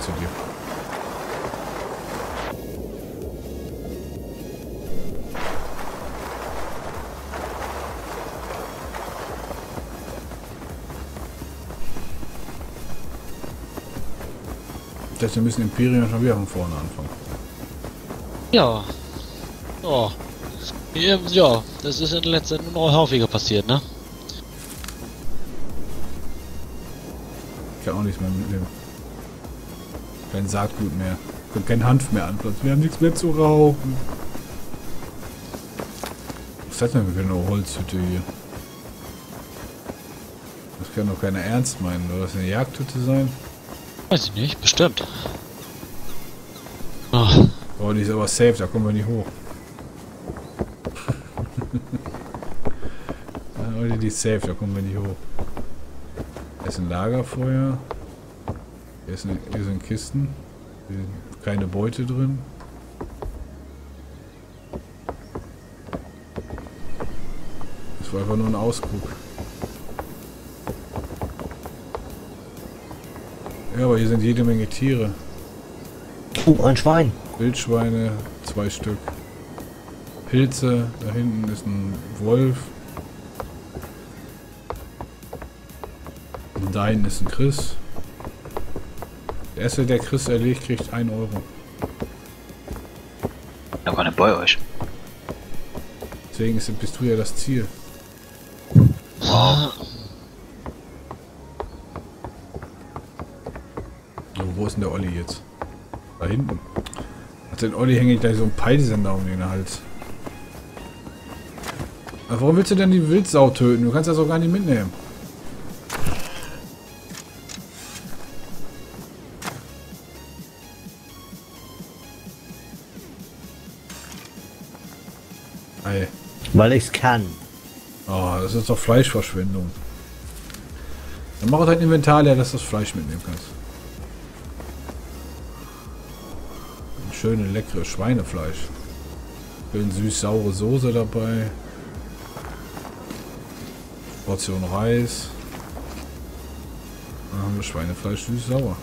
zu dir. Das heißt, wir müssen Imperium schon wieder von vorne anfangen. Ja. Oh. Ja, das ist in letzter Zeit nur noch häufiger passiert, ne? Ich kann auch nichts mehr mitnehmen. Kein Saatgut mehr. Und kein Hanf mehr anpflanzen. Wir haben nichts mehr zu rauchen. Was hat denn für eine Holzhütte hier? Das kann doch keiner ernst meinen. Soll das eine Jagdhütte sein? Weiß ich nicht, bestimmt. Ach, Oh, die ist aber safe, da kommen wir nicht hoch. Ja, Leute, die ist safe, da kommen wir nicht hoch. Hier ist ein Lagerfeuer. Hier sind Kisten. Hier sind keine Beute drin. Das war einfach nur ein Ausguck. Ja, aber hier sind jede Menge Tiere. Ein Schwein. Wildschweine, 2 Stück. Pilze, da hinten ist ein Wolf. Und da hinten ist ein Chris. Der erste, der Chris erlegt, kriegt 1 Euro. Da war nicht bei euch. Deswegen bist du ja das Ziel. Wow. So, wo ist denn der Olli jetzt? Da hinten. Hat den Olli hängt gleich so ein Peilsender um den Hals. Aber warum willst du denn die Wildsau töten? Du kannst das auch gar nicht mitnehmen. Ei. Weil ich's kann. Oh, das ist doch Fleischverschwendung. Dann mach halt ein Inventar leer, dass du das Fleisch mitnehmen kannst. Ein schöne, leckere Schweinefleisch. Schön süß-saure Soße dabei. Portion Reis. Dann haben wir Schweinefleisch süß-sauer.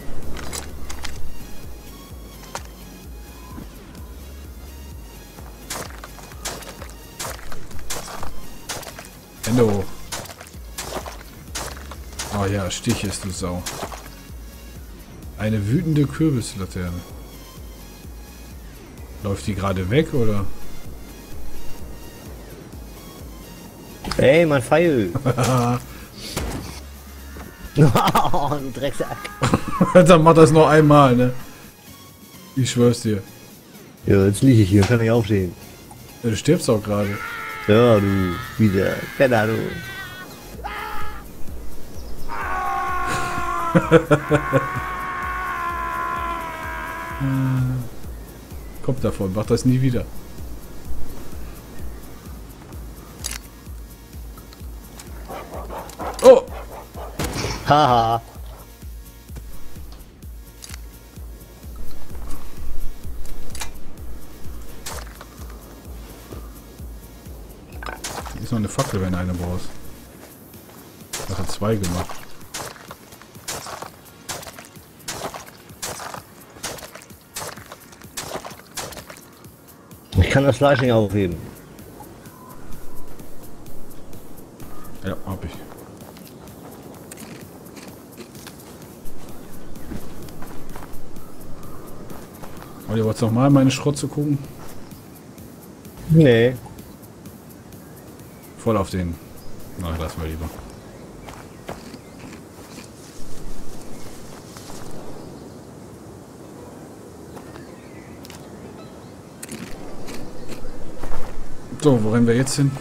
Hände hoch. Oh ja, Stich ist du Sau. Eine wütende Kürbislaterne. Läuft die gerade weg, oder? Ey, mein Pfeil. Du Drecksack. Dann mach das noch einmal, ne? Ich schwör's dir. Ja, jetzt liege ich hier, kann ich aufstehen. Ja, du stirbst auch gerade. Ja, du, wieder. Penner, du. Kommt davon, mach das nie wieder. Oh! Haha. Hier ist noch eine Fackel, wenn du eine brauchst. Das hat 2 gemacht. Ich kann das Fleisch nicht aufheben. Ja, hab ich. Aber ihr wollt noch mal meine Schrotze gucken? Nee. Voll auf den. Na, lassen wir lieber. So, wo rennen wir jetzt hin?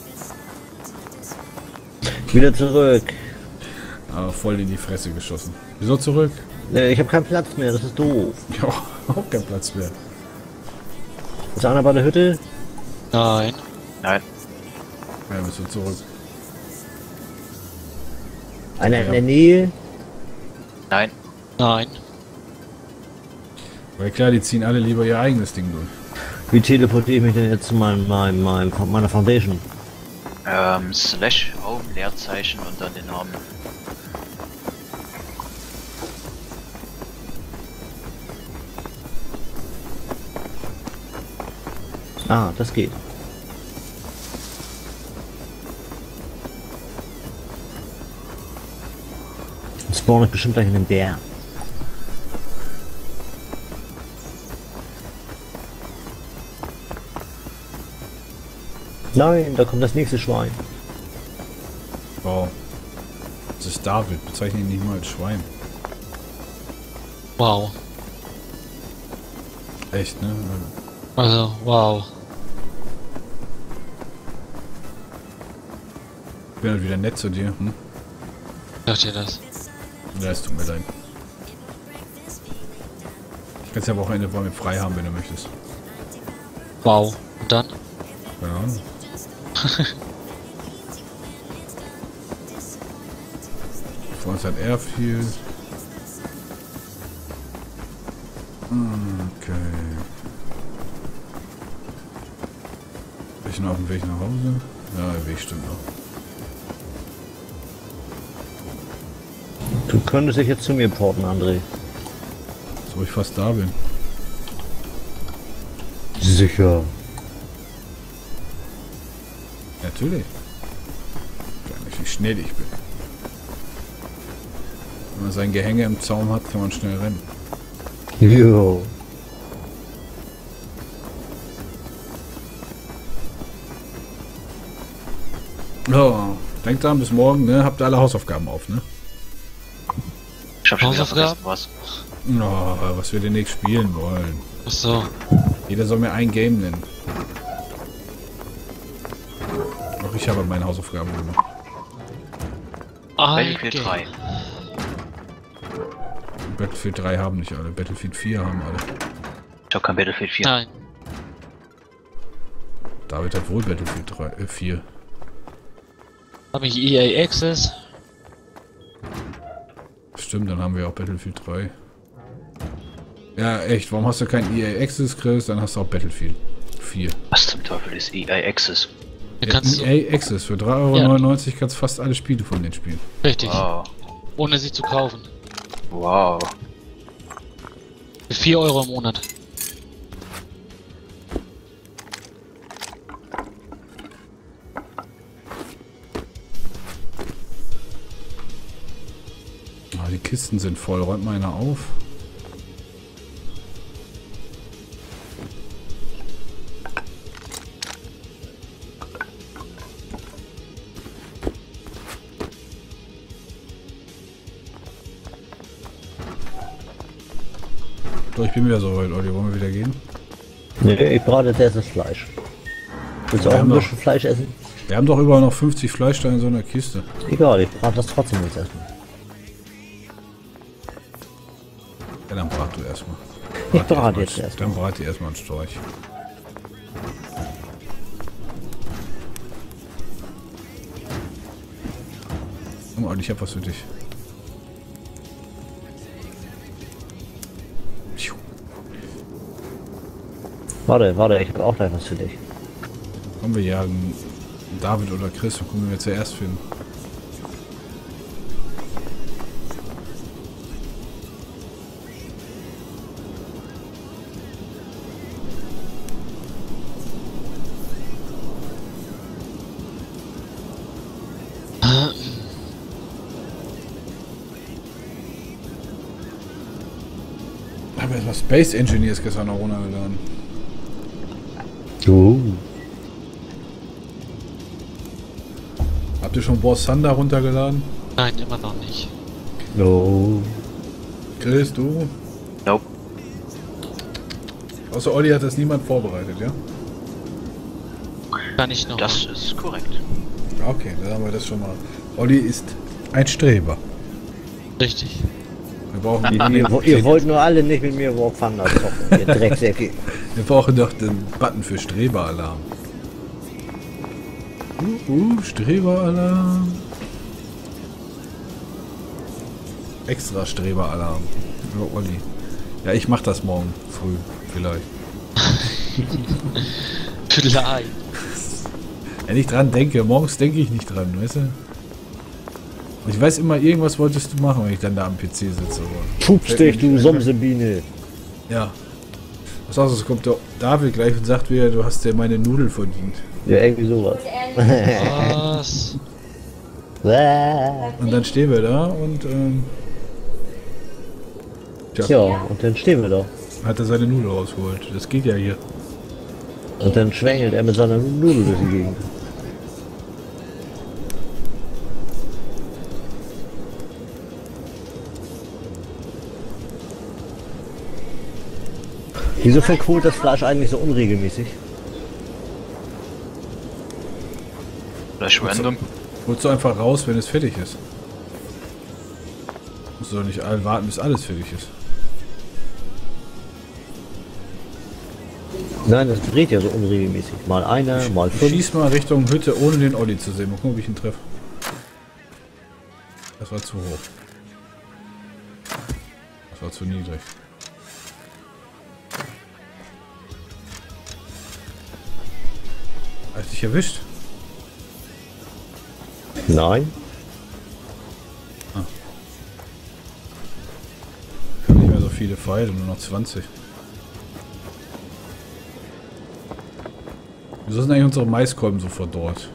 Wieder zurück. Ah, voll in die Fresse geschossen. Wieso zurück? Ich habe keinen Platz mehr, das ist doof. Ja, auch kein Platz mehr. Ist einer bei der Hütte? nein. Nein. Ja, bist du zurück. Einer Ja. in der Nähe? Nein. Nein. Weil klar, die ziehen alle lieber ihr eigenes Ding durch. Wie teleportiere ich mich denn jetzt zu meiner Foundation? Slash Home, Leerzeichen und dann den Namen. Ah, das geht. Spawn ist bestimmt gleich in den Bär. Nein, da kommt das nächste Schwein. Wow. Das ist David. Bezeichne ihn nicht mal als Schwein. Wow. Echt, ne? Also, wow. Ich bin halt wieder nett zu dir. Hm? Hört ihr das? Ja, es tut mir leid. Du kannst ja am Wochenende bei mir frei haben, wenn du möchtest. Wow. Und dann? Keine Ahnung. Vor uns hat er viel. Okay. Bin ich noch auf dem Weg nach Hause? Ja, der Weg stimmt noch. Du könntest dich jetzt zu mir porten, André. So, ich fast da bin. Sicher. Natürlich. Gar nicht, wie schnell ich bin. Wenn man sein Gehänge im Zaum hat, kann man schnell rennen. Jo. So, denkt dran, bis morgen, ne? Habt ihr alle Hausaufgaben auf, ne? Ich hab schon wieder Hausaufgaben? vergessen, was. Oh, was wir demnächst spielen wollen. Achso. Jeder soll mir ein Game nennen. Auch ich habe meine Hausaufgaben gemacht. Battlefield 3. Battlefield 3 haben nicht alle. Battlefield 4 haben alle. Ich hab kein Battlefield 4. Nein. David hat wohl Battlefield 4. Habe ich EA Access? Stimmt, dann haben wir auch Battlefield 3. Ja, echt. Warum hast du kein EA Access, Chris? Dann hast du auch Battlefield 4. Was zum Teufel ist EA Access? Du kannst EA Access. Für 3,99 € kannst du fast alle Spiele von denen spielen. richtig. Wow. Ohne sie zu kaufen. Wow. Für 4 € im Monat. Ah, die Kisten sind voll. Räumt mal einer auf. So, ich bin wieder so weit, Olli. Wollen wir wieder gehen? Nee, ich brate jetzt erst das Fleisch. Willst du auch ein bisschen Fleisch essen? Wir haben doch überall noch 50 Fleischsteine in so einer Kiste. Egal, ich brate das trotzdem jetzt erstmal. Ja, dann brat du erstmal. Ich brate jetzt erstmal. Dann brat ihr erstmal einen Storch. Oh, Olli, ich hab was für dich. Piu. Warte, ich habe auch gleich was für dich. Komm, wir jagen David oder Chris und gucken, wen wir zuerst finden. Haben wir erstmal Space Engineers gestern noch runtergeladen. Habt ihr schon War Thunder runtergeladen? Nein, immer noch nicht. No. Chris, du? Nope. Außer Olli hat das niemand vorbereitet, ja? Kann ich noch. Das ist korrekt. Okay, dann haben wir das schon mal. Olli ist ein Streber. Richtig. Wir brauchen, Ihr wollt nur alle nicht mit mir War Thunder zocken, ihr Drecksäcke. wir brauchen doch den Button für Streberalarm. Streberalarm. Extra Streberalarm. Ja, Olli. Ja, ich mach das morgen früh, vielleicht. Vielleicht. Wenn ich dran denke, morgens denke ich nicht dran, weißt du? Und ich weiß immer, irgendwas wolltest du machen, wenn ich dann da am PC sitze. Pups dich, du Somsebiene. Ja. Was sagst du, es kommt der David gleich und sagt wieder, du hast dir meine Nudel verdient. Ja, irgendwie sowas. Was? Und dann stehen wir da und Ja, und dann stehen wir da. hat er seine Nudel rausgeholt. Das geht ja hier. Und dann schwängelt er mit seiner Nudel durch die Gegend. Wieso verkohlt das Fleisch eigentlich so unregelmäßig? Vielleicht random. Holst du einfach raus, wenn es fertig ist. Musst du doch nicht warten, bis alles fertig ist. Nein, das dreht ja so unregelmäßig. Mal einer, mal fünf. Schieß mal Richtung Hütte, ohne den Olli zu sehen. Mal gucken, ob ich ihn treffe. Das war zu hoch. Das war zu niedrig. Hat dich erwischt? Nein. Ich habe nicht mehr so viele Pfeile, nur noch 20. Wieso sind eigentlich unsere Maiskolben so verdorrt?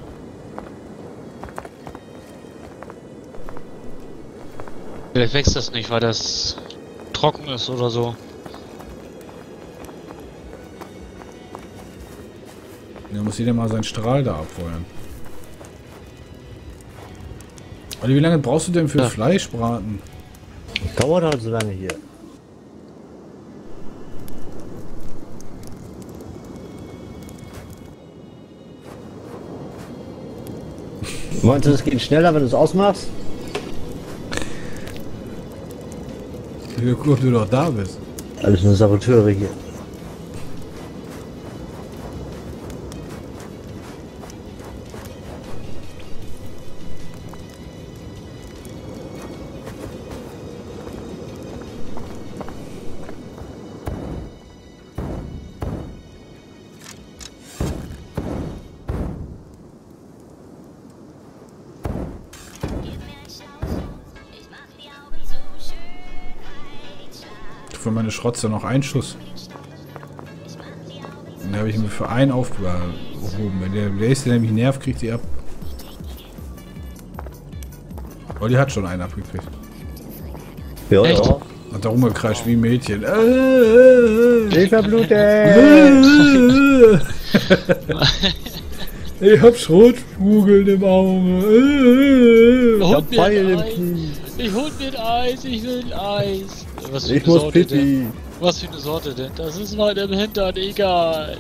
Vielleicht wächst das nicht, weil das trocken ist oder so. Da muss jeder mal seinen Strahl da abfeuern. Olli, wie lange brauchst du denn für Fleischbraten? Dauert halt so lange hier. Meinst du, es geht schneller, wenn du es ausmachst? Wie cool, ob du doch da bist. Alles nur Saboteure hier. Für meine Schrotze noch einen Schuss. Den habe ich mir für einen aufgehoben. Wenn der nächste nämlich nervt, kriegt die ab. Olli hat schon einen abgekriegt. Ja, Echt? ja. Hat da rumgekreischt wie ein Mädchen. Ich verblutet! Ich hab Schrotkugeln im Auge. Ich hab mir Pfeil ein im Eis. Knie. Ich hol mir ein Eis, ich will ein Eis. Was für Ich eine muss Sorte Pipi. denn? Was für eine Sorte denn? Das ist meinem Hintern egal.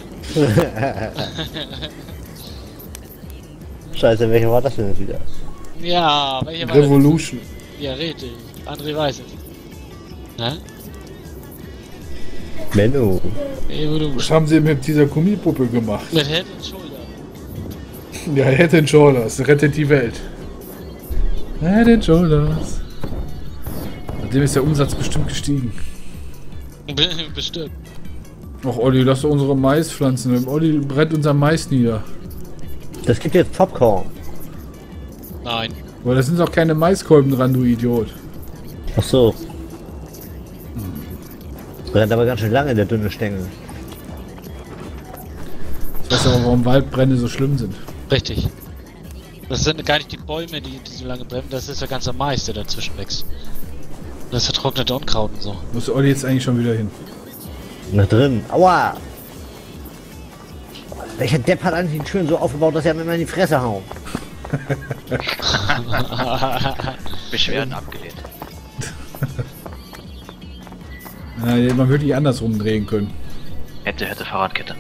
Scheiße, welcher war das denn jetzt wieder? Ja, welche war Revolution. das? Ja, richtig. André weiß es. Ne? Menno. Was Evolution. haben sie mit dieser Gummipuppe gemacht? Mit Head and Shoulder. Ja, Head and Shoulders, rettet die Welt. Head and Shoulders. Seitdem ist der Umsatz bestimmt gestiegen. Bestimmt. Ach Olli, lass doch unsere Maispflanzen. Olli brennt unser Mais nieder. Das gibt jetzt Popcorn. Nein. Aber da sind doch keine Maiskolben dran, du Idiot. Ach so. Brennt aber ganz schön lange, der dünne Stängel. Ich weiß aber, warum Waldbrände so schlimm sind. Richtig. Das sind gar nicht die Bäume, die so lange brennen, das ist der ganze Mais, der dazwischen wächst. Das vertrocknete Unkraut und so. Muss der Olli jetzt eigentlich schon wieder hin? Na drin. Aua! Welcher Depp hat eigentlich die Türen so aufgebaut, dass er mir immer in die Fresse hauen? Beschwerden abgelehnt. Ja, man würde die andersrum drehen können. Hätte Fahrradkette.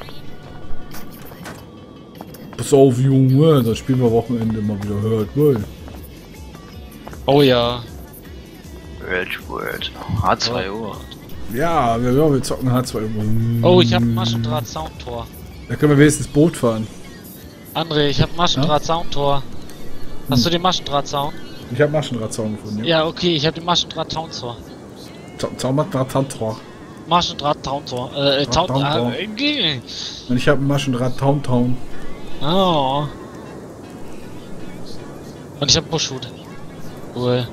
Pass auf, Junge, das spielen wir Wochenende mal wieder. Hört wohl. Oh ja. World. H2O. Ja, wir zocken H2. Oh, ich hab Maschendraht-Soundtor. Da können wir wenigstens Boot fahren. André, ich hab Maschendraht-Soundtor. Hast du den Maschendraht-Sound? Ich habe Maschendrahtzaun gefunden, ja. Ja, okay, ich hab den Maschendraht-Soundtor. Maschendrahtzaun. Maschendraht-Soundtor. Soundtor. Und ich habe einen Maschendraht-Town. Oh. Und ich hab Buschhut. Cool.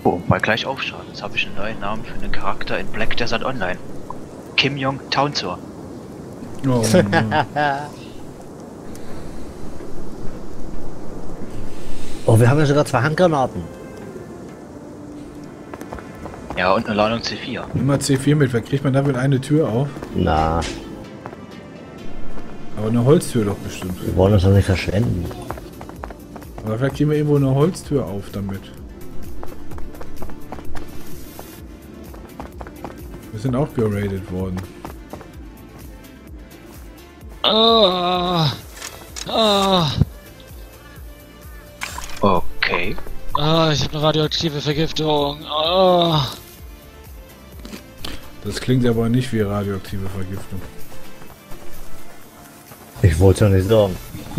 Oh, mal gleich aufschauen. Jetzt habe ich einen neuen Namen für einen Charakter in Black Desert Online. Kim Jong Townsor. Oh, Mann. Oh, wir haben ja sogar 2 Handgranaten. Ja, und eine Ladung C4. Immer C4 mit, wer kriegt man damit eine Tür auf? Na, Aber eine Holztür doch bestimmt. wir wollen das doch nicht verschwenden. Aber vielleicht kriegen wir irgendwo eine Holztür auf damit. Wir sind auch geradet worden. Ah. Ah. Okay. Ah, ich habe eine radioaktive Vergiftung. Ah. Das klingt aber nicht wie radioaktive Vergiftung. Ich wollte ja nicht sagen.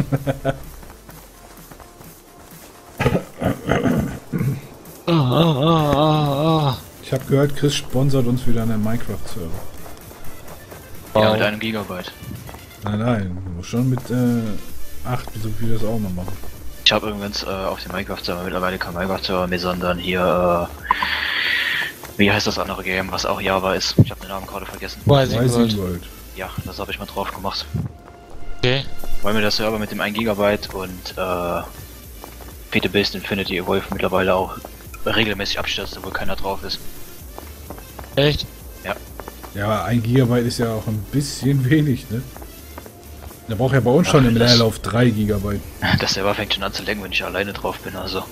Ich habe gehört, Chris sponsert uns wieder einen Minecraft-Server. Ja, mit einem Gigabyte. Nein, nein, du musst schon mit 8, so viel das auch noch machen. Ich habe übrigens auf dem Minecraft-Server mittlerweile kein Minecraft-Server mehr, sondern hier, wie heißt das andere Game, was auch Java ist? Ich habe den Namen gerade vergessen. Rising Rising World. World. Ja, das habe ich mal drauf gemacht. Okay. Weil mir der Server mit dem 1 Gigabyte und Fate Based Infinity Evolve mittlerweile auch regelmäßig abstürzt, obwohl keiner drauf ist. Echt? Ja, 1 Gigabyte ist ja auch ein bisschen wenig, ne? Der braucht ja bei uns schon im das- Leerlauf 3 Gigabyte. Der Server fängt schon an zu lenken, wenn ich alleine drauf bin, also.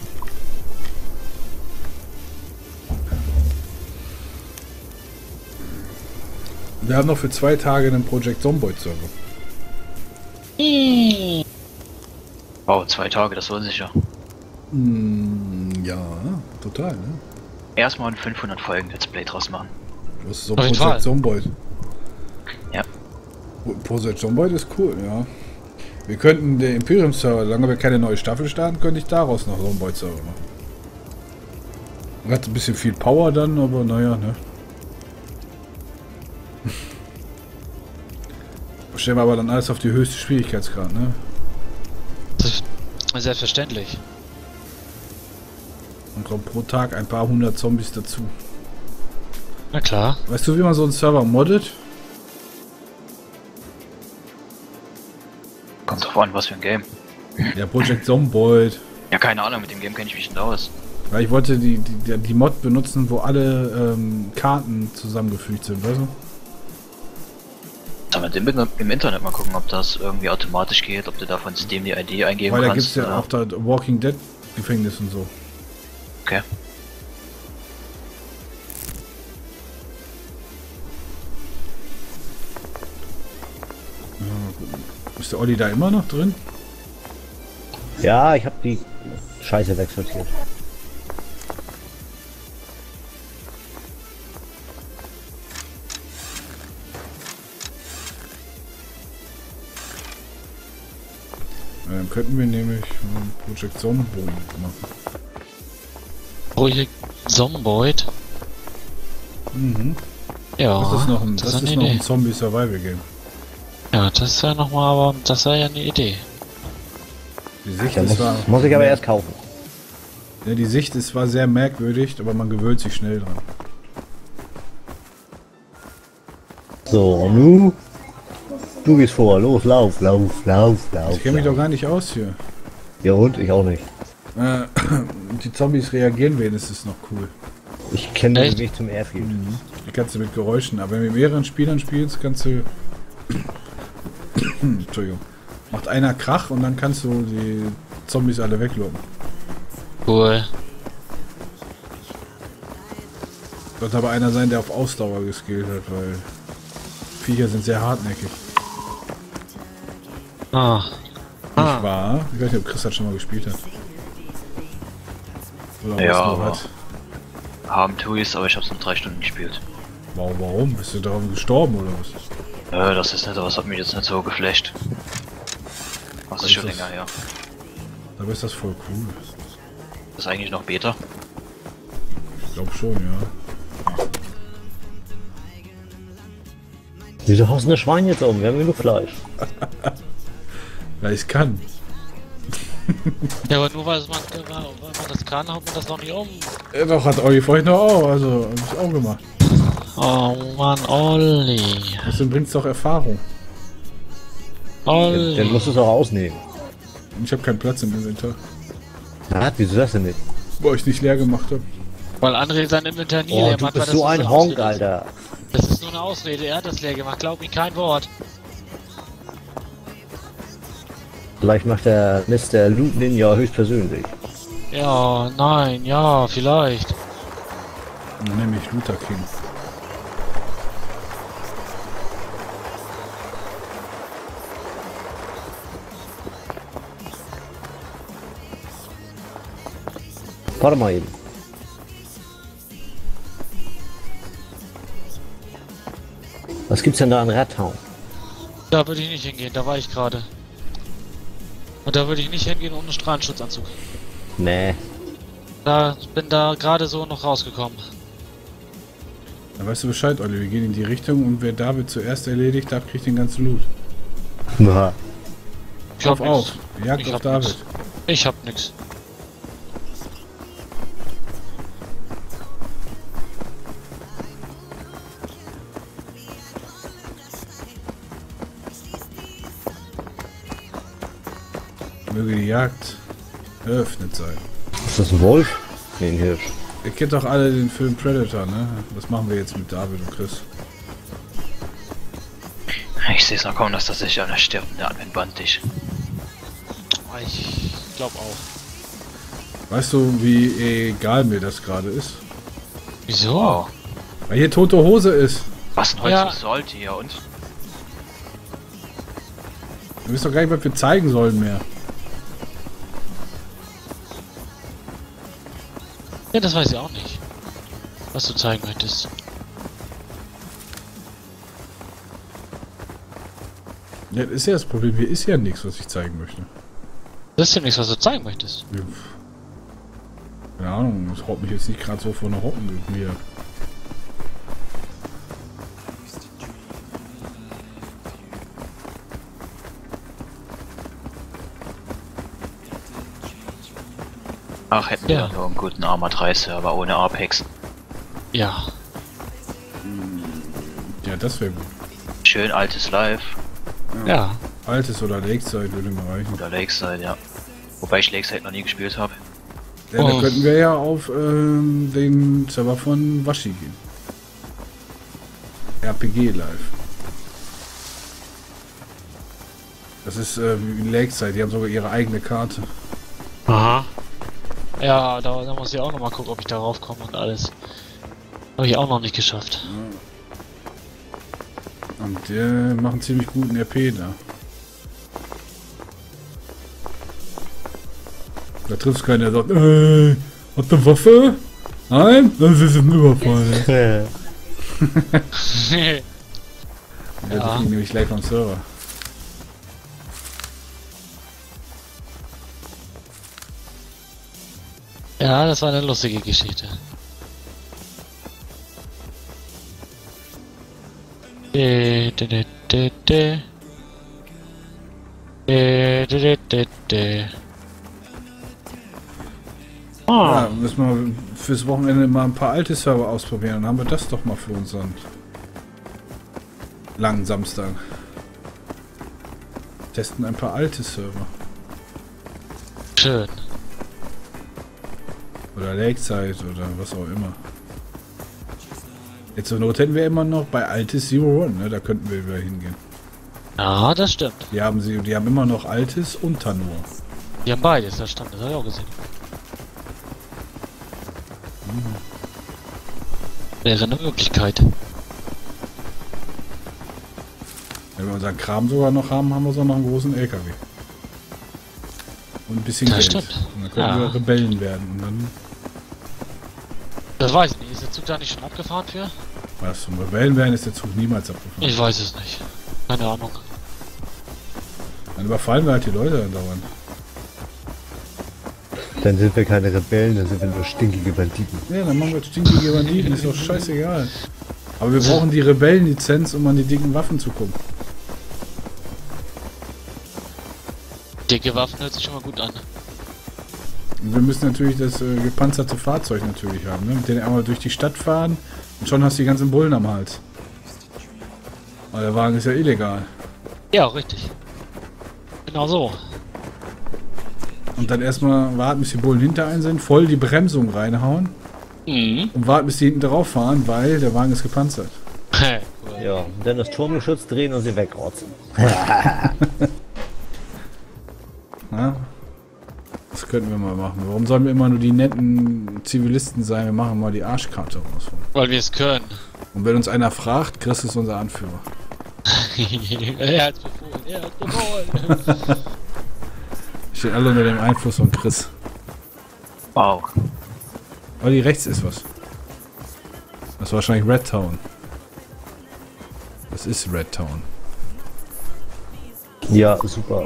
Wir haben noch für 2 Tage einen Project Zomboid Server. Wow, 2 Tage, das war sicher. Ja, total, ne? Erstmal ein 500 Folgen Let's Play draus machen. Was ist so Auf jeden Fall. Project Zomboid? Ja. Project Zomboid ist cool, ja. Wir könnten den Imperium Server, solange wir keine neue Staffel starten, könnte ich daraus noch Zomboid Server machen. Hat ein bisschen viel Power dann, aber naja, ne? Stellen wir aber dann alles auf die höchste Schwierigkeitsgrad, ne? Das ist selbstverständlich. Und kommt pro Tag ein paar hundert Zombies dazu. Na klar. Weißt du, wie man so einen Server moddet? Kommt drauf an, was für ein Game. Ja, Project Zomboid. Ja, keine Ahnung, mit dem Game kenne ich mich nicht aus. Weil ich wollte die Mod benutzen, wo alle Karten zusammengefügt sind, weißt du? Sollen wir im Internet mal gucken, ob das irgendwie automatisch geht, ob du da von Steam die ID eingeben Weil da gibt kannst. es ja auch da Walking Dead Gefängnis und so. Okay. Ist der Olli da immer noch drin? Ja, ich habe die Scheiße wegsortiert. Dann könnten wir nämlich Project Zomboid machen. Projekt Zomboid. Mhm. Ja. Das ist noch ein, das das ist ist eine noch Idee. ein Zombie-Survival-Game. Ja, das ist ja nochmal, aber das wäre ja eine Idee. Die Sicht Ja, ist zwar, muss ich aber erst kaufen. ja, die Sicht ist zwar sehr merkwürdig, aber man gewöhnt sich schnell dran. So, und nu? Du gehst vor, los, lauf, lauf, lauf, lauf. Ich kenne mich lauf. doch gar nicht aus hier. Ja und? Ich auch nicht. Die Zombies reagieren wenigstens noch cool. Ich kenne den Echt? Weg zum Airfield. Die kannst du mit Geräuschen, aber wenn du mit mehreren Spielern spielst, kannst du... Entschuldigung. Macht einer Krach und dann kannst du die Zombies alle weglocken. Cool. Sollte aber einer sein, der auf Ausdauer geskillt hat, weil Viecher sind sehr hartnäckig. Ah. Nicht wahr? Ich weiß nicht, ob Chris das schon mal gespielt hat. Oder Ja, was noch aber- hat. Haben tue ich's, aber ich hab's nur 3 Stunden gespielt. Warum? Bist du daran gestorben oder was? Das ist nicht, aber es hat mich jetzt nicht so geflasht. Das ist schon ist das? länger her. Aber ist das voll cool. Das ist eigentlich noch Beta. Ich glaube schon, ja. Wieso haust du eine Schwein jetzt um? Wir haben genug Fleisch. Weil ich kann. Ja, aber nur weil man das kann, haut man das noch nicht um. Ja, doch, hat Olli vorhin noch auch, also hab ich auch gemacht. Oh Mann, Olli. Deswegen bringt's doch Erfahrung. Olli. Dann musst du es auch ausnehmen. Ich habe keinen Platz im Inventar, Na, wieso das denn nicht? weil ich nicht leer gemacht habe. Weil André sein Inventar nie Oh, leer du macht, bist weil das so ein eine Honk, Ausrede ist. Alter. Das ist nur eine Ausrede, er hat das leer gemacht, glaub mir kein Wort. Vielleicht macht der Mr. Loot Ninja höchstpersönlich. Ja, nein, ja, vielleicht. Nämlich Luther King. Warte mal eben. Was gibt's denn da an Radtown? Da würde ich nicht hingehen, da war ich gerade. Und da würde ich nicht hingehen ohne Strahlenschutzanzug. Nee. Bin da gerade so noch rausgekommen. Dann weißt du Bescheid, Olli. Wir gehen in die Richtung und wer David zuerst erledigt hat, kriegt den ganzen Loot. Na, Ich hab Auf auf. nix. Jagd Ich auf hab David. nix. Ich hab nix. Möge die Jagd eröffnet sein. ist das ein Wolf? Nee, ein Hirsch. Ihr kennt doch alle den Film Predator, ne? Was machen wir jetzt mit David und Chris? Ich sehe es noch kaum, dass das sich einer stirbende Adventband ist. Ich glaube auch. Weißt du, wie egal mir das gerade ist? Wieso? Oh, Weil hier tote Hose ist. was denn heute Ja. so sollte hier und? Du weißt doch gar nicht, was wir zeigen sollen mehr. Ja, das weiß ich auch nicht. Was du zeigen möchtest. Ja, das ist ja das Problem. Hier ist ja nichts, was ich zeigen möchte. Das ist ja nichts, was du zeigen möchtest. Ja, keine Ahnung, das haut mich jetzt nicht gerade so von der Hocken mir. Ach, hätten wir doch nur einen guten Arma 3 Server ohne Apex. Ja. Ja, das wäre gut. Schön altes Live Ja. Altes oder Lakeside würde mir reichen. oder Lakeside, ja. Wobei ich Lakeside noch nie gespielt habe. Ja, Oh. dann könnten wir ja auf den Server von Washi gehen. RPG Live. Das ist wie Lakeside, die haben sogar ihre eigene Karte. Aha. Ja, da muss ich auch noch mal gucken, ob ich darauf komme und alles. Habe ich auch noch nicht geschafft. Und die machen ziemlich guten RP da. Da triffst keiner, der sagt, hat eine Waffe? Nein? Das ist ein Überfall. Der Ja. ging nämlich gleich vom Server. Ja, das war eine lustige Geschichte. De, de, de, de, de. De, de, de, de, de. Ja, Ah, müssen wir fürs Wochenende mal ein paar alte Server ausprobieren. Dann haben wir das doch mal für unseren langen Samstag. Testen ein paar alte Server. schön. Oder Lakeside oder was auch immer. Jetzt zur Not hätten wir immer noch bei altes Zero One, ne? Da könnten wir wieder hingehen. Ja, das stimmt. Die haben immer noch altes und Tanur. Die haben beides, das stimmt, das habe ich auch gesehen. Wäre eine Möglichkeit. Wenn wir unseren Kram sogar noch haben, haben wir so noch einen großen LKW. Und ein bisschen Das Geld. stimmt. Und dann können Ja. wir Rebellen werden. Und dann Das weiß ich nicht. Ist der Zug da nicht schon abgefahren für? was zum Rebellen werden ist der Zug niemals abgefahren. Ich weiß es nicht. Keine Ahnung. Dann überfallen wir halt die Leute andauernd. Dann sind wir keine Rebellen, dann sind wir nur stinkige Banditen. Ja, dann machen wir stinkige Banditen, ist doch scheißegal. Aber wir brauchen die Rebellenlizenz, um an die dicken Waffen zu kommen. Dicke Waffen hört sich schon mal gut an. Und wir müssen natürlich das gepanzerte Fahrzeug natürlich haben, ne? Mit denen einmal durch die Stadt fahren und schon hast du die ganzen Bullen am Hals. Aber der Wagen ist ja illegal. Ja, richtig. Genau so. Und dann erstmal warten, bis die Bullen hinter einen sind, voll die Bremsung reinhauen und warten, bis die hinten drauf fahren, weil der Wagen ist gepanzert. Cool. Ja, dann das Turmgeschütz drehen und sie wegrotzen. Ja? Das könnten wir mal machen. Warum sollen wir immer nur die netten Zivilisten sein? Wir machen mal die Arschkarte raus. Weil wir es können. Und wenn uns einer fragt, Chris ist unser Anführer. Er hat's befohlen, er hat's befohlen. Stehen alle unter dem Einfluss von Chris. Wow. Aber die rechts ist was. Das ist wahrscheinlich Red Town. Das ist Red Town. Ja, super.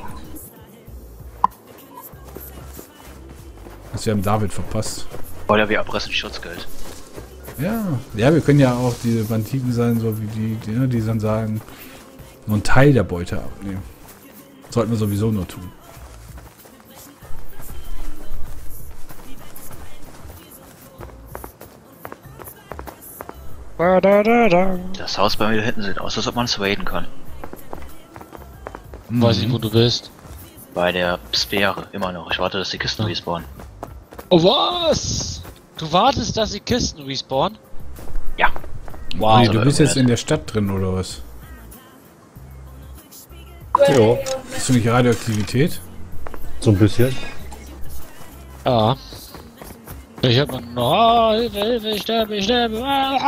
Also wir haben David verpasst. Oder wir erpressen Schutzgeld. Ja, wir können ja auch diese Banditen sein, so wie die dann sagen, nur einen Teil der Beute abnehmen. Sollten wir sowieso nur tun. Das Haus bei mir da hinten sieht aus, als ob man es raiden kann. Weiß nicht, wo du bist. Bei der Sphäre, immer noch. Ich warte, dass die Kisten respawnen. Oh, was? Du wartest, dass die Kisten respawnen? Ja. Wow. Nee, du bist jetzt in der Stadt drin, oder was? Ja, Hast du nicht Radioaktivität? so ein bisschen. Ja. Ich hab noch. Oh, Hilfe, Hilfe, ich sterbe, ich sterbe.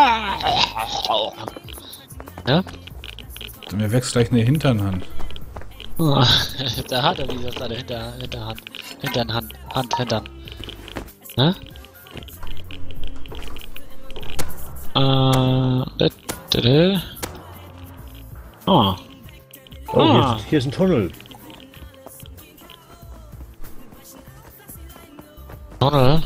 Ja? Mir wächst gleich eine Hinternhand. Da hat er wie gesagt seine Hinterhand. Hintern. Ne? Oh. Oh, hier ist ein Tunnel. Tunnel?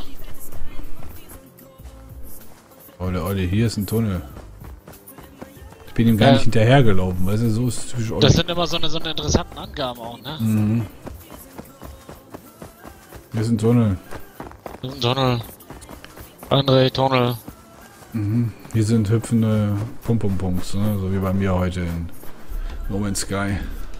Olli, hier ist ein Tunnel. Ich bin ihm gar nicht hinterhergelaufen, weißt du, so ist es typisch Olli. Das sind immer so eine interessanten Angaben auch, ne? Mhm. Hier ist ein Tunnel. Das ist ein Tunnel. André, Tunnel. Mhm. Hier sind hüpfende Pum-Pum-Punks, ne? So wie bei mir heute in No Man's Sky.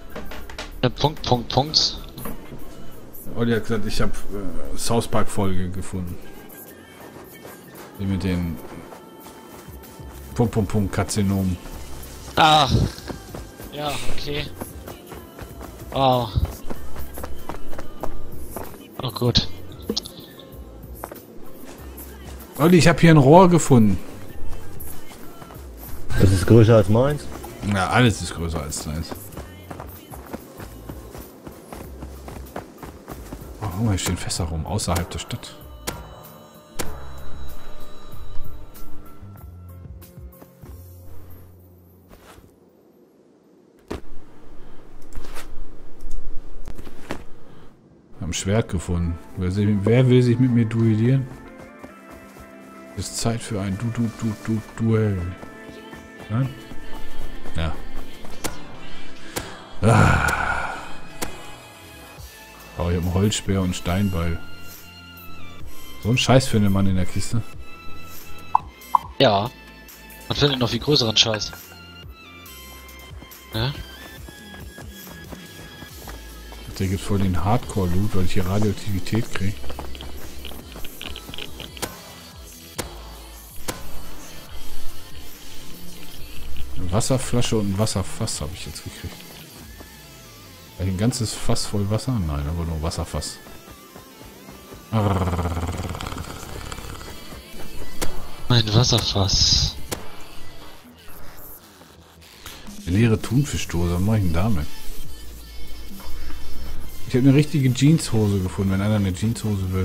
Punkt. Olli hat gesagt, ich habe South Park Folge gefunden. Die mit den Pum-Pum-Pum-Karzinomen. Ach. Ja, okay. Wow. Oh gut. Olli, ich habe hier ein Rohr gefunden. Das ist größer als meins. Ja, alles ist größer als deins. Oh, guck mal, hier stehen Fässer rum, außerhalb der Stadt. Wir haben ein Schwert gefunden. Wer will sich mit mir duellieren? Es ist Zeit für ein Duell. Nein? Ja. Oh, ich habe einen Holzspeer und einen Steinbeil. So ein Scheiß findet man in der Kiste. Ja. Man findet noch viel größeren Scheiß. Ja? Der gibt voll den Hardcore-Loot, weil ich hier Radioaktivität kriege. Eine Wasserflasche und ein Wasserfass habe ich jetzt gekriegt. Ein ganzes Fass voll Wasser? Nein, aber nur Wasserfass. Ein Wasserfass. Eine leere Thunfischdose, was mache ich denn damit? Ich habe eine richtige Jeanshose gefunden, wenn einer eine Jeanshose will.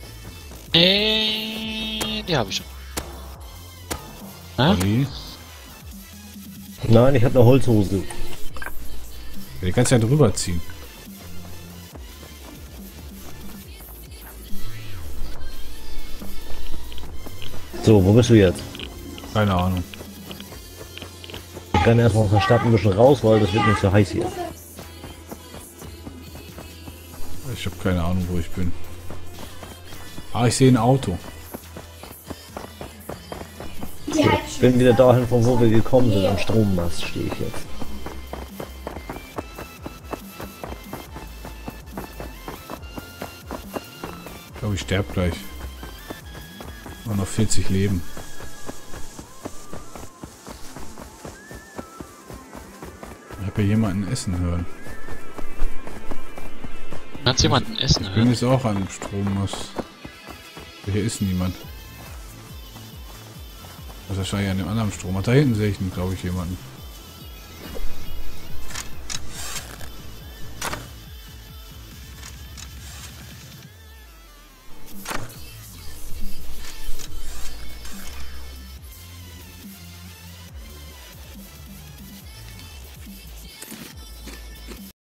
Die habe ich schon. Hä? Olli? Nein, ich habe eine Holzhose. Ja, die kannst du ja drüber ziehen. So, wo bist du jetzt? Keine Ahnung. Ich kann erstmal aus der Stadt ein bisschen raus, weil das wird nicht so heiß hier. Ich habe keine Ahnung, wo ich bin. Ah, ich sehe ein Auto. Ich bin wieder dahin, von wo wir gekommen sind. Am Strommast stehe ich jetzt. Ich glaube, ich sterbe gleich. Noch 40 Leben. Ich habe ja jemanden essen hören. Kannst jemanden essen Ich bin hören? jetzt auch an dem Strommast. Hier ist niemand. Das ist wahrscheinlich an dem anderen Strom. Da hinten sehe ich, glaube ich, jemanden.